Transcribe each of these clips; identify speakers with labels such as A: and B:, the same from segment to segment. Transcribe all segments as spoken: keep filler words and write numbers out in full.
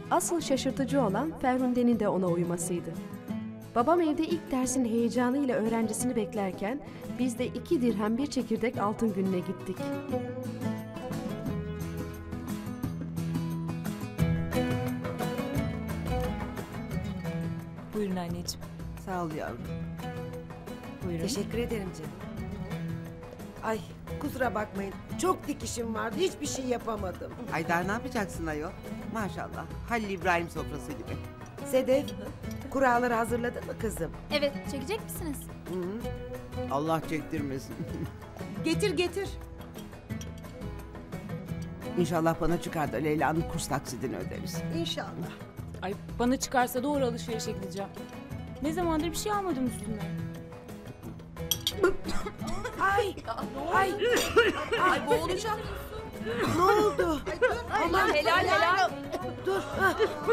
A: Asıl şaşırtıcı olan Ferhunde'nin de ona uymasıydı. Babam evde ilk dersin heyecanıyla öğrencisini beklerken biz de iki dirhem bir çekirdek altın gününe gittik.
B: Buyurun anneciğim.
C: Sağ ol yavrum.
B: Buyurun.
D: Teşekkür ederim canım. Ay kusura bakmayın. Çok dikişim vardı. Hiçbir şey yapamadım.
C: Haydar ne yapacaksın ayol? Maşallah. Halil İbrahim sofrası gibi.
D: Sedef, kuralları hazırladın mı kızım?
E: Evet, çekecek misiniz?
C: Allah çektirmesin.
D: Getir getir.
C: İnşallah bana çıkar da Leyla'nın kurs taksidini öderiz.
D: İnşallah.
B: Ay bana çıkarsa doğru alışverişe gideceğim. Ne zamandır bir şey almadım üstüme.
D: Ay, ay,
F: Ay boğulacak.
D: ne oldu?
F: Aman helal helal.
D: Dur. Ha.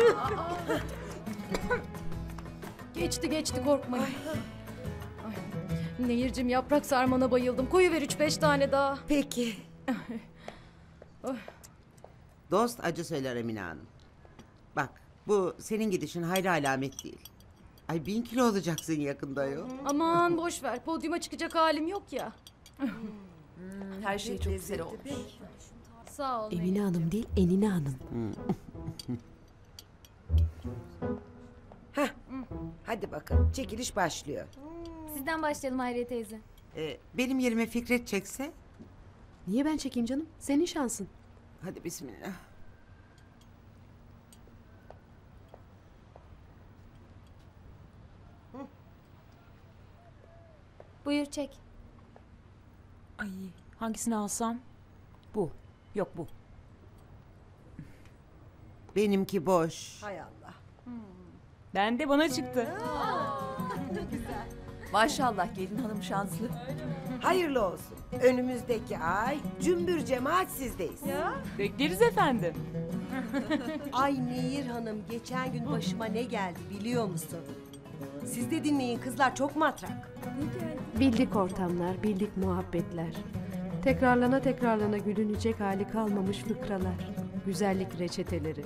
G: Geçti geçti korkmayın. Ay. Nehircim yaprak sarmana bayıldım. Koyuver üç beş tane daha.
D: Peki.
C: Dost acı söyler Emine Hanım. Bak bu senin gidişin hayra alamet değil. Ay bin kilo olacaksın yakında ayol.
G: Aman boş ver. Podyuma çıkacak halim yok ya.
F: Her şey çok güzel olmuş.
G: Sağ ol.
A: Emine Hanım değil, Enine Hanım.
D: Heh. Hadi bakalım. Çekiliş başlıyor.
E: Sizden başlayalım Hayriye teyze.
C: Ee, benim yerime Fikret çekse.
A: Niye ben çekeyim canım? Senin şansın.
C: Hadi bismillah.
E: Buyur çek.
B: Ay hangisini alsam? Bu. Yok bu.
C: Benimki boş.
D: Hay Allah.
B: Ben de bana çıktı.
F: Maşallah gelin hanım şanslı.
D: Hayırlı olsun. Önümüzdeki ay cümbür cemaat sizdeyiz.
B: Bekleriz efendim.
H: Ay Nehir Hanım geçen gün başıma ne geldi biliyor musun? Siz de dinleyin kızlar çok matrak.
A: Bildik ortamlar, bildik muhabbetler. Tekrarlana tekrarlana gülünecek hali kalmamış fıkralar. Güzellik reçeteleri.